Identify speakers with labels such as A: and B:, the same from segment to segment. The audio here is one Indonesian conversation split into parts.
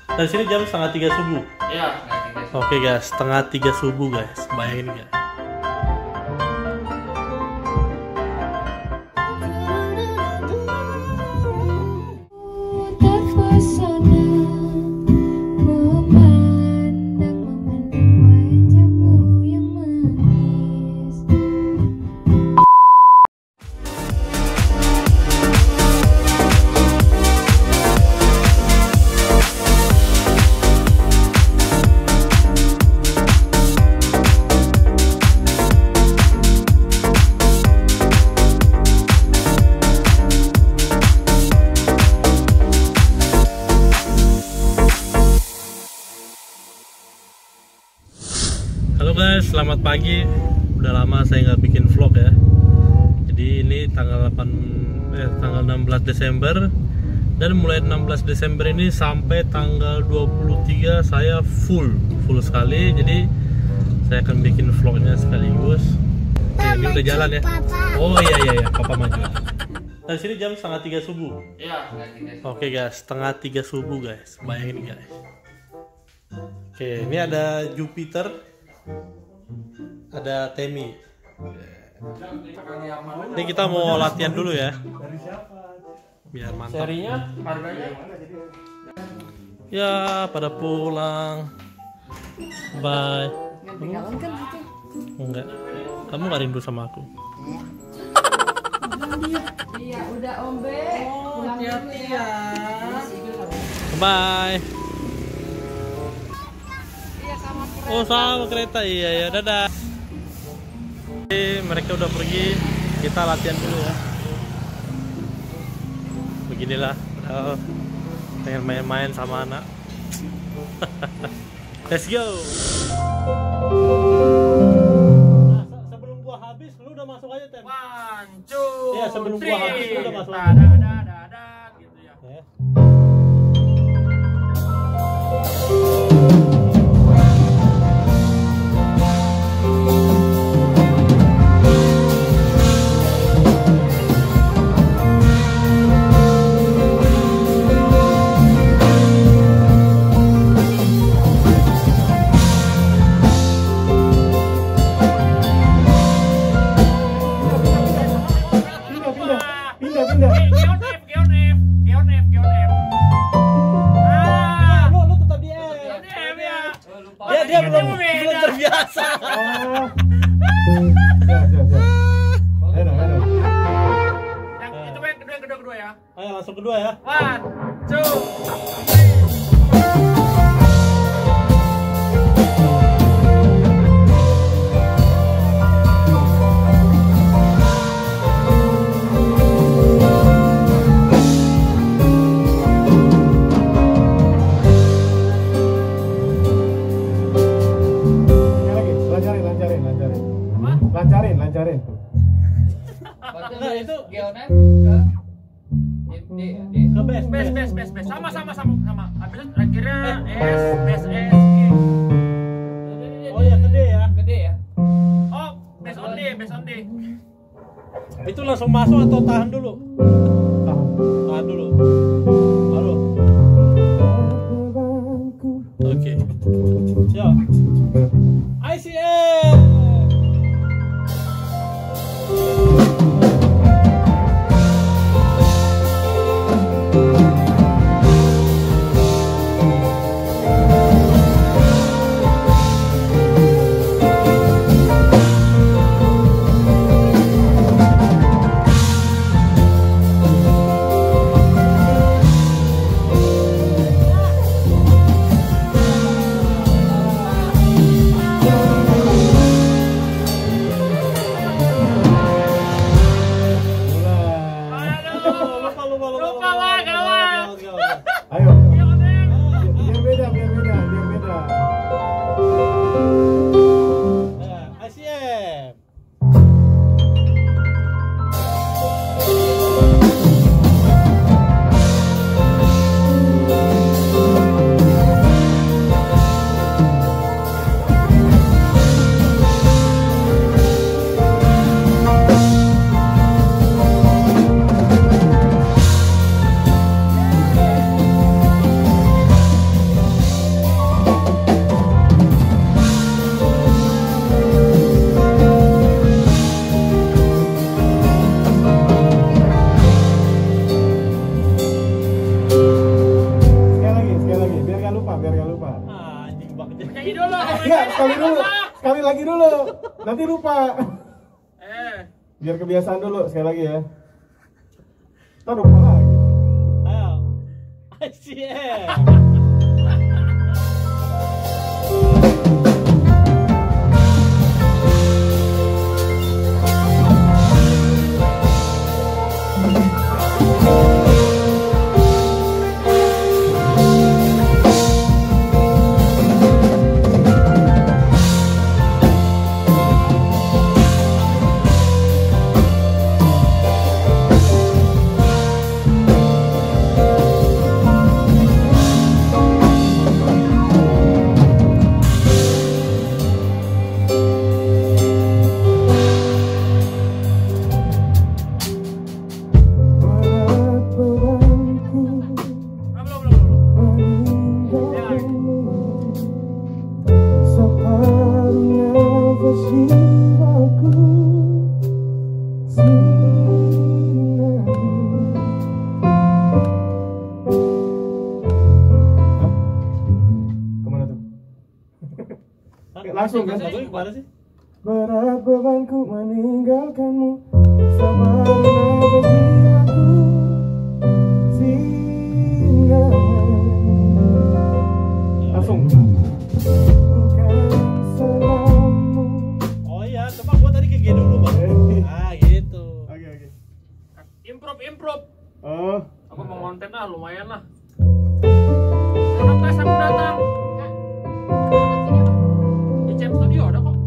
A: Dari sini jam setengah 3 subuh.
B: Iya,
A: Oke guys, setengah 3 subuh guys. Bayangin guys. Halo guys, selamat pagi. Udah lama saya nggak bikin vlog ya. Jadi ini tanggal 16 Desember. Dan mulai 16 Desember ini sampai tanggal 23 saya full sekali. Jadi saya akan bikin vlognya sekaligus. Ini udah jalan ya. Oh iya, papa maju. Dari sini jam setengah 3 subuh.
B: Iya,
A: Oke guys, setengah 3 subuh guys. Bayangin guys. Oke, ini ada Jupiter, ada Temi. Ini kita mau latihan dulu ya, biar mantap.
B: Serinya harganya
A: Ya, pada pulang. Bye. Enggak, kamu gak rindu sama aku?
C: Iya, udah Om B.
B: hati-hati ya.
A: Bye. Oh sama kereta, iya ya, dadah. Oke, mereka udah pergi, kita latihan dulu ya. Beginilah, pengen main-main sama anak. Let's go. Nah, sebelum gua habis, lu udah masuk aja Tem.
B: 1, 2,
A: Iya, sebelum gua habis lu udah masuk.
B: Dadah, gitu ya.
A: Ya.
B: Geonef.
A: Lu tetap di F.
B: Geonef ya.
A: Dia belum terbiasa.
B: Yang itu yang kedua ya.
A: Ayo langsung kedua ya.
B: 1, 2, 3.
D: Lancarin.
A: Nah, itu
C: Geonef
A: ke
B: Bes. Sama. Habis itu akhirnya S, G.
A: Oh ya gede ya.
C: Gede ya?
B: Oh, bes on D.
A: Itu langsung masuk atau tahan dulu? Tahan dulu. Baru. Oke. Siap. ICM.
B: Nyanyi dulu.
D: Enggak, sekali lagi dulu. Nanti lupa. Biar kebiasaan dulu, sekali lagi ya. Ntar lupa lagi.
A: Ayo. Asyik.
D: Langsung kan?
A: Langsung gimana sih?
D: Berat bebanku meninggalkanmu, sabarnya berjiwaku singa. Langsung. Bukan salahmu.
A: Oh iya, coba gua tadi ke G dulu bang. Ah gitu.
D: Oke.
B: Improve.
D: Oh.
B: Aku mau konten lah, lumayan lah. Anak tes aku datang. Di Cem Studio ada kok.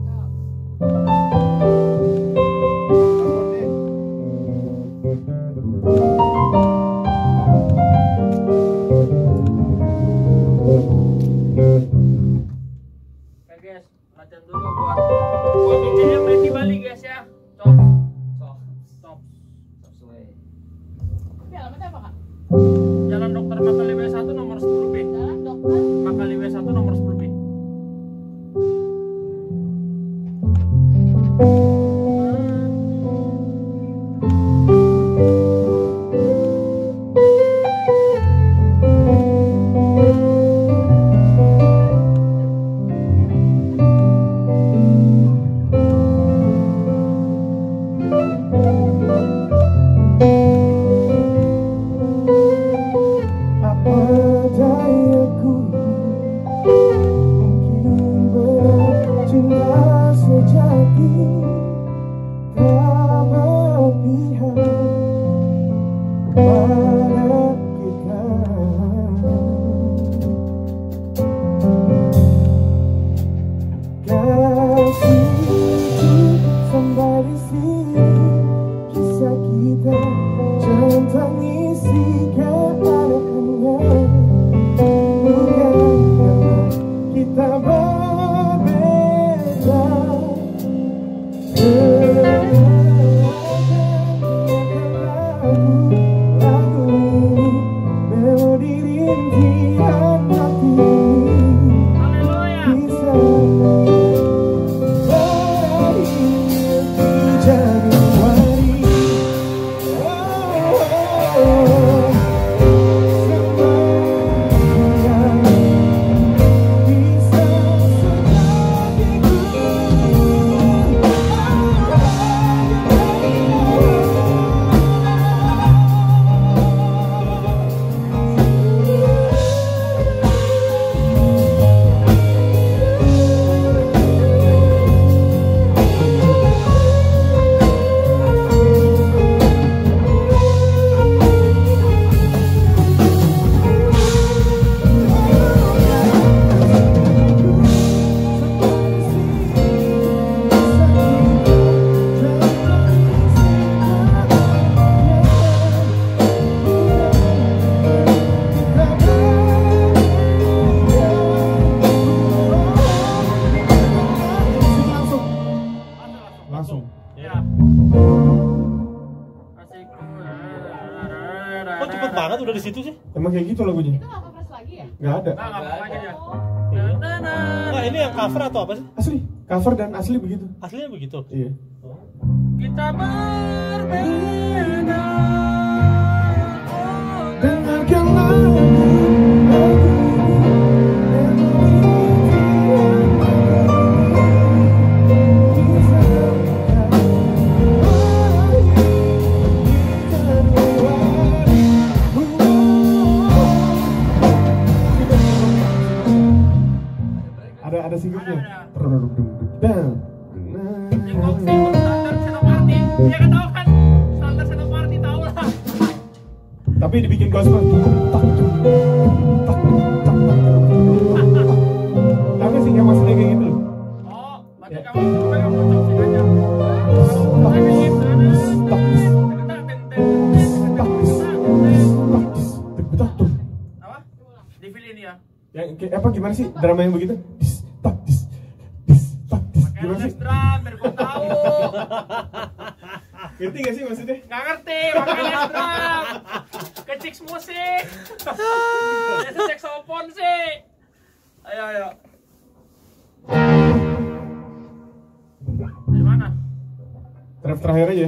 B: Oke guys, latihan dulu buat DJ main di Bali guys ya. Stop.
C: Tapi alamatnya apa, Kak?
B: Jalan Dokter Makali W1 nomor 10B.
C: Jalan dokter.
B: Makali W1 nomor 10B.
D: Apa dayaku, mungkin berat cinta sejati tak berpihak kepada kita. Kasihku sampai di sini, kisah kita jangan tangisi keadaannya. Bukan karena kita berbeda. Lagu ini melodi rintihan hati
B: Haleluya.
D: bisa berakhir di Januari. Langsung.
B: Ya. Asik.
A: Kok cepet banget udah di situ sih?
D: Emang kayak gitu lagunya?
C: Itu nggak kepres lagi ya?
D: Nggak ada.
B: Nah, ngapain aja dia?
A: Nah ini yang cover atau apa sih?
D: Asli, cover dan asli begitu.
A: Aslinya begitu.
D: Iya.
B: Kita berbeda.
D: Dengarkan lagu ini, melodi ada singkupnya.
B: Ada. Singkup standar Senoparty. Dia kan tahu kan standar Senoparty tahu lah.
D: Tapi dibikin gospel. Tapi sih nggak maksudnya kayak gitu.
B: Oh, berarti kamu pegang chopstick aja. Kalau pengen apa? Di film ini ya.
D: Apa gimana sih drama yang begitu? Gimana sih?
B: Drum, biar gua tahu.
D: Ngerti gak sih maksudnya?
B: Nggak ngerti, makanya drum. Kecik musik. Biasa saxophone sih. Ayo. Dari mana?
D: Draft terakhir aja.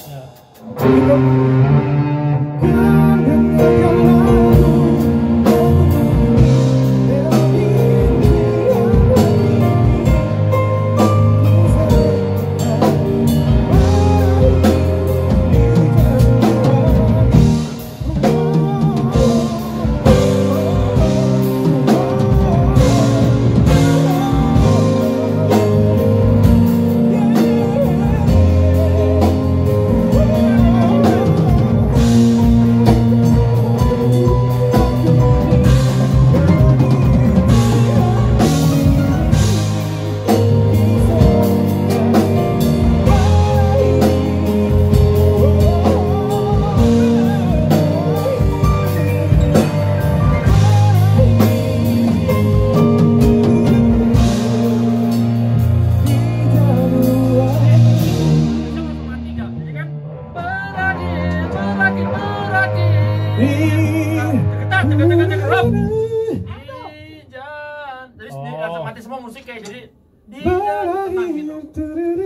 B: Mati semua musik kayak jadi di tenang gitu.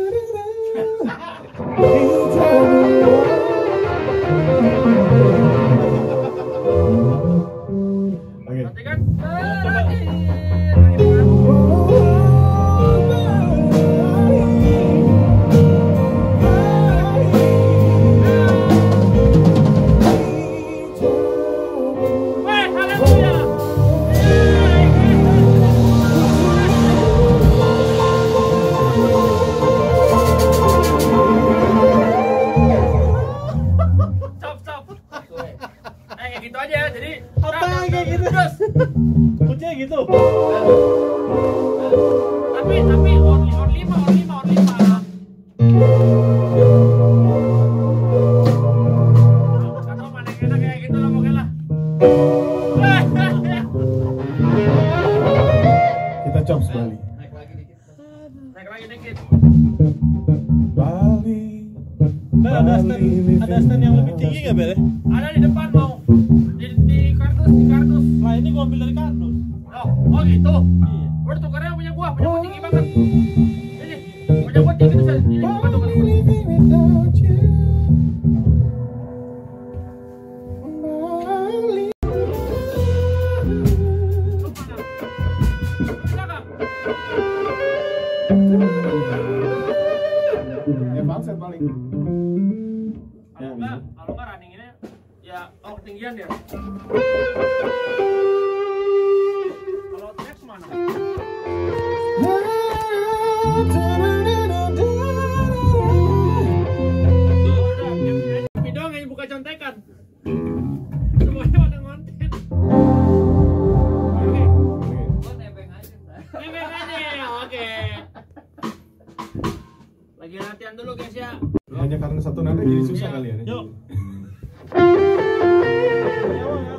B: Nanti kan gitu aja, jadi
A: apa kayak gitu?
B: Terus
A: Kuncinya gitu.
B: Tapi on lima. Gak tau mana yang enak kayak gitu lah pokoknya lah.
D: Kita chops Bali.
B: Naik lagi dikit.
D: Bali.
A: Bel, ada stand yang lebih tinggi nggak Bel?
B: Ada di depan mau. Di kardus.
A: Nah ini gua ambil dari kardus.
B: Oh gitu.
A: Iya.
B: Udah tukarnya punya gua tinggi banget. Ini punya gua tinggi tuh. Ini gua tukar.
D: Ya bangset paling.
B: Kalau nggak running ini ya ketinggian ya. Kalau track mana? Tapi dong yang buka contekan. Semuanya pada ngonten. Oke. Gua nebeng aja. Oke. Lagi latihan dulu guys ya.
D: Hanya karena satu nada jadi susah kali ya.
A: Yuk.